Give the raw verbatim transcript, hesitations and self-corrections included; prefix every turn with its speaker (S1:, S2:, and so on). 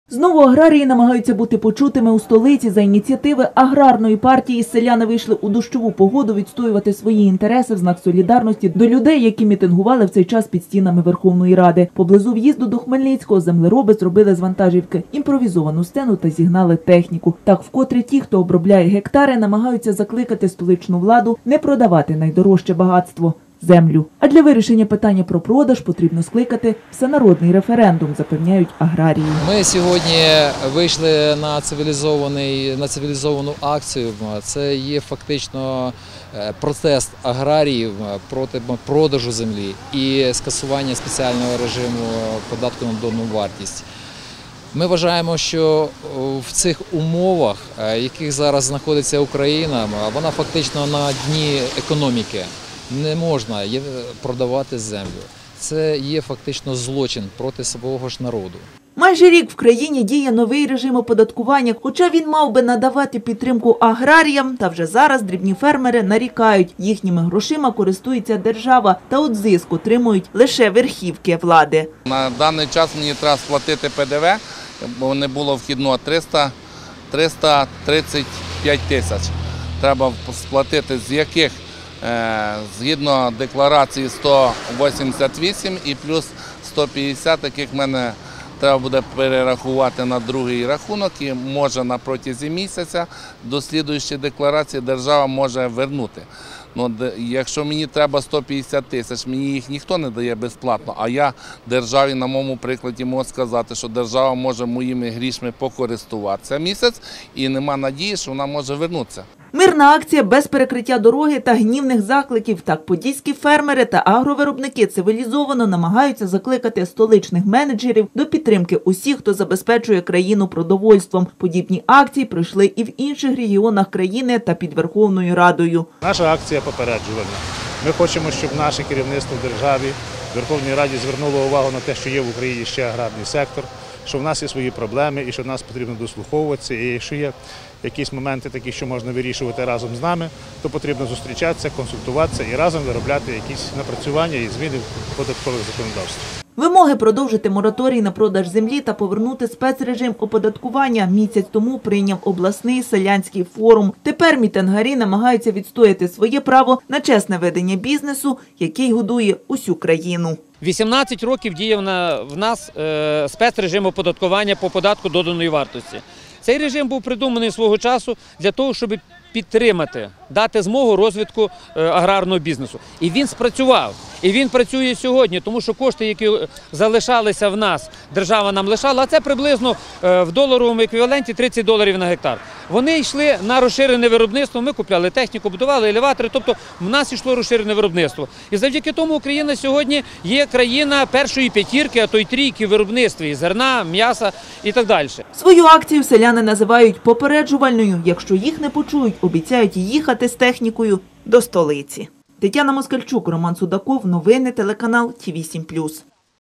S1: Знову аграрії намагаються бути почутими у столиці. За ініціативи аграрної партії селяни вийшли у дощову погоду відстоювати свої інтереси в знак солідарності до людей, які мітингували в цей час під стінами Верховної Ради. Поблизу в'їзду до Хмельницького землероби зробили з вантажівки імпровізовану сцену та зігнали техніку. Так вкотре ті, хто обробляє гектари, намагаються закликати столичну владу не продавати найдорожче багатство – землю. А для вирішення питання про продаж потрібно скликати всенародний референдум, запевняють аграрії.
S2: Ми сьогодні вийшли на цивілізований, на цивілізовану акцію. Це є фактично протест аграріїв проти продажу землі і скасування спеціального режиму податку на додану вартість. Ми вважаємо, що в цих умовах, в яких зараз знаходиться Україна, вона фактично на дні економіки. Не можна продавати землю. Це є фактично злочин проти свого ж народу.
S1: Майже рік в країні діє новий режим оподаткування, хоча він мав би надавати підтримку аграріям, та вже зараз дрібні фермери нарікають, їхніми грошима користується держава, та от зиск отримують лише верхівки влади.
S3: На даний час мені треба сплатити Пе Де Ве, бо не було вхідного триста, триста тридцять п'ять тисяч. Треба сплатити, з яких згідно декларації сто вісімдесят вісім і плюс сто п'ятдесят, яких в мене треба буде перерахувати на другий рахунок, і може на протязі місяця до слідуючої декларації держава може вернути. Ну, якщо мені треба сто п'ятдесят тисяч, мені їх ніхто не дає безплатно, а я державі на моєму прикладі можу сказати, що держава може моїми грішми покористуватися місяць і нема надії, що вона може вернутися.
S1: Мирна акція без перекриття дороги та гнівних закликів. Так подільські фермери та агровиробники цивілізовано намагаються закликати столичних менеджерів до підтримки усіх, хто забезпечує країну продовольством. Подібні акції пройшли і в інших регіонах країни та під Верховною Радою.
S4: Наша акція попереджувальна. Ми хочемо, щоб наше керівництво в державі, в Верховній Раді звернуло увагу на те, що є в Україні ще аграрний сектор, що в нас є свої проблеми і що нас потрібно дослуховуватися. І якщо є якісь моменти такі, що можна вирішувати разом з нами, то потрібно зустрічатися, консультуватися і разом виробляти якісь напрацювання і зміни в податкове законодавство.
S1: Вимоги продовжити мораторій на продаж землі та повернути спецрежим оподаткування місяць тому прийняв обласний селянський форум. Тепер мітингарі намагаються відстояти своє право на чесне ведення бізнесу, який годує усю країну.
S5: вісімнадцять років діяв в нас спецрежим оподаткування по податку доданої вартості. Цей режим був придуманий свого часу для того, щоб підтримати, дати змогу розвитку аграрного бізнесу. І він спрацював. І він працює сьогодні, тому що кошти, які залишалися в нас, держава нам лишала, а це приблизно в доларовому еквіваленті тридцять доларів на гектар. Вони йшли на розширене виробництво, ми купляли техніку, будували елеватори, тобто в нас йшло розширене виробництво. І завдяки тому Україна сьогодні є країна першої п'ятірки, а то й трійки в виробництві, зерна, м'яса і так далі.
S1: Свою акцію селяни називають попереджувальною. Якщо їх не почують, обіцяють їхати з технікою до столиці. Тетяна Москальчук, Роман Судаков, новини, телеканал Ті вісім плюс.